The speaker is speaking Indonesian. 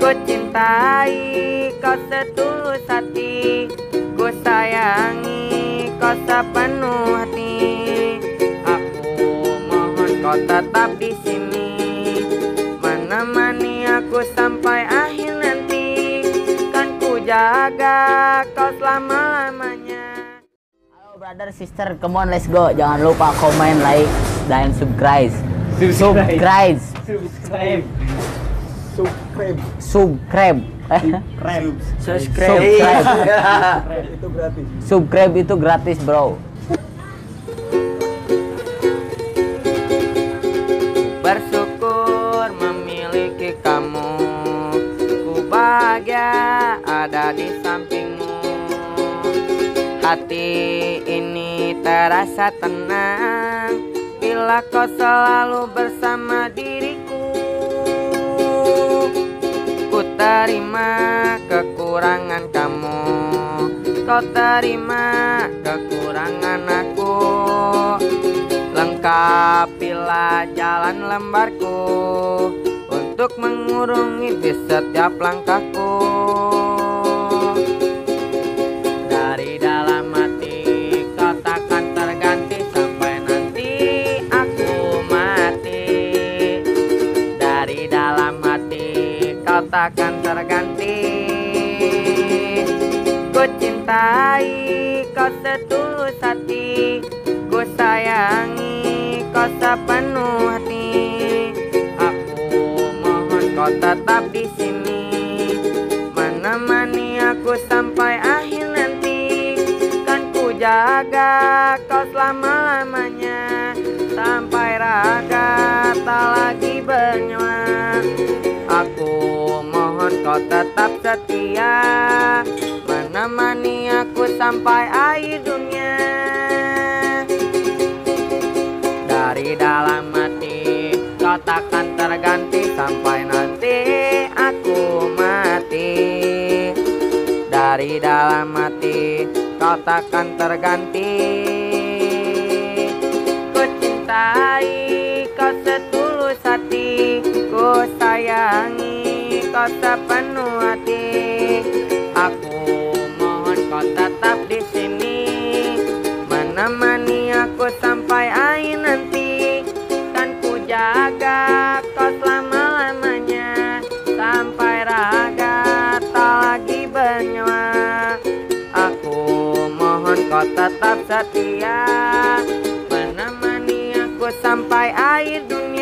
Ku cintai kau setulus hati, ku sayangi kau sepenuh hati. Aku mohon kau tetap di sini, menemani aku sampai akhir nanti. Kan ku jaga kau selama-lamanya. Halo brother, sister, come on, let's go. Jangan lupa komen, like, dan subscribe. Subscribe. Itu gratis. Subscribe itu gratis, bro. Bersyukur memiliki kamu, ku bahagia ada di sampingmu. Hati ini terasa tenang bila kau selalu bersama diriku. Ku terima kekurangan kamu, kau terima kekurangan aku. Lengkapilah jalan lembarku untuk mengurungi di setiap langkahku. Dari dalam hati kau takkan terganti sampai nanti aku mati. Dari dalam hati kau takkan terganti. Ku cintai kau setulus hati, ku sayangi kau sepenuh hati. Aku mohon kau tetap di sini, menemani aku sampai akhir nanti. Kan ku jaga kau selama-lamanya, sampai raga tak lagi bernyawa. Aku mohon kau tetap setia, menemani aku sampai akhir dunia. Dari dalam hati kau takkan terganti sampai nanti aku mati. Dari dalam hati kau takkan terganti. Ku cintai kau setulus hati, ku sayangi kau sepenuh hati. Aku mohon kau tetap di sini, menemani aku sampai akhir nanti. Kan ku jaga kau selama-lamanya, sampai raga tak lagi bernyawa. Aku mohon kau tetap setia, menemani aku sampai akhir dunia.